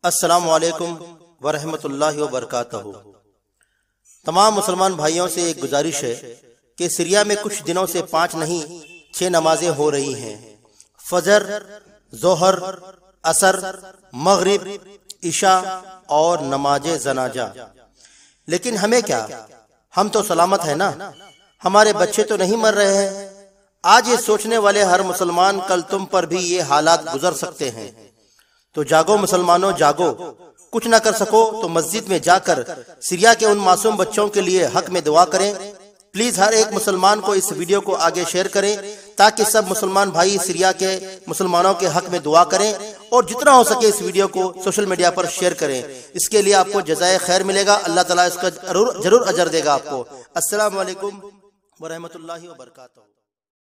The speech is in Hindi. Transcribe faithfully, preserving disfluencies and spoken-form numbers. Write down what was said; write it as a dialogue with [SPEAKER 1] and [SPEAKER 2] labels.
[SPEAKER 1] अस्सलामु अलैकुम वरहमतुल्लाहि वबरकातुहू। तमाम मुसलमान भाइयों से एक गुजारिश है कि सीरिया में कुछ दिनों से पांच नहीं छह नमाजें हो रही हैं। फजर, जोहर, असर, मगरिब, इशा और नमाज जनाजा। लेकिन हमें क्या, हम तो सलामत है ना, हमारे बच्चे तो नहीं मर रहे हैं। आज ये सोचने वाले हर मुसलमान कल तुम पर भी ये हालात गुजर सकते हैं। तो जागो मुसलमानों जागो, कुछ ना कर सको तो मस्जिद में जाकर सीरिया के उन मासूम बच्चों के लिए हक में दुआ करें। प्लीज हर एक मुसलमान को इस वीडियो को आगे शेयर करें ताकि सब मुसलमान भाई सीरिया के मुसलमानों के हक में दुआ करें और जितना हो सके इस वीडियो को सोशल मीडिया पर शेयर करें। इसके लिए आपको जज़ाए खैर मिलेगा, अल्लाह ताला इसका जरूर जरूर अजर देगा आपको। अस्सलाम वालेकुम वरहमतुल्लाहि वबरकातुहू।